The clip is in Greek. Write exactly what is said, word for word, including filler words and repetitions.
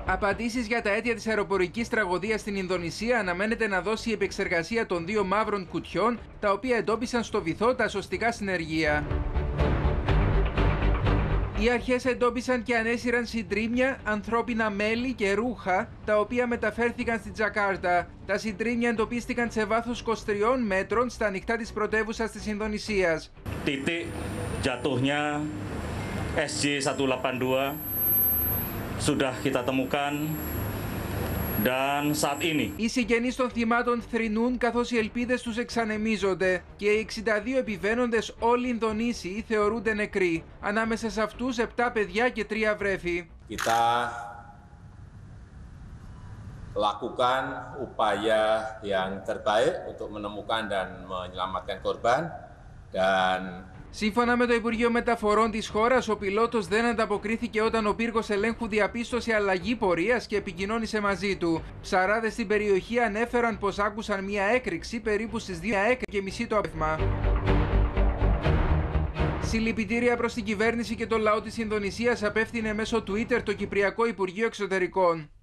Απαντήσεις για τα αίτια της αεροπορικής τραγωδίας στην Ινδονησία αναμένεται να δώσει η επεξεργασία των δύο μαύρων κουτιών, τα οποία εντόπισαν στο βυθό τα σωστικά συνεργεία. Οι αρχές εντόπισαν και ανέσυραν συντρίμμια, ανθρώπινα μέλη και ρούχα, τα οποία μεταφέρθηκαν στην Τζακάρτα. Τα συντρίμμια εντοπίστηκαν σε βάθος είκοσι τρία μέτρων στα ανοιχτά της πρωτεύουσας της Ινδονησίας. Titik jatuhnya S J seratus delapan puluh dua sudah kita temukan dan saat ini. Οι συγγενείς των θυμάτων θρηνούν καθώς οι ελπίδες τους εξανεμίζονται και οι εξήντα δύο επιβαίνοντες, όλοι Ινδονήσιοι, θεωρούνται νεκροί. Ανάμεσα σε αυτούς επτά παιδιά και τρία βρέφη. Kita lakukan upaya yang terbaik untuk menemukan dan menyelamatkan korban dan Σύμφωνα με το Υπουργείο Μεταφορών της χώρας, ο πιλότος δεν ανταποκρίθηκε όταν ο πύργος ελέγχου διαπίστωσε αλλαγή πορείας και επικοινώνησε μαζί του. Ψαράδες στην περιοχή ανέφεραν πως άκουσαν μια έκρηξη περίπου στις δύο και μισή το απόγευμα. Συλληπιτήρια προς την κυβέρνηση και το λαό της Ινδονησίας απέφθινε μέσω Twitter το Κυπριακό Υπουργείο Εξωτερικών.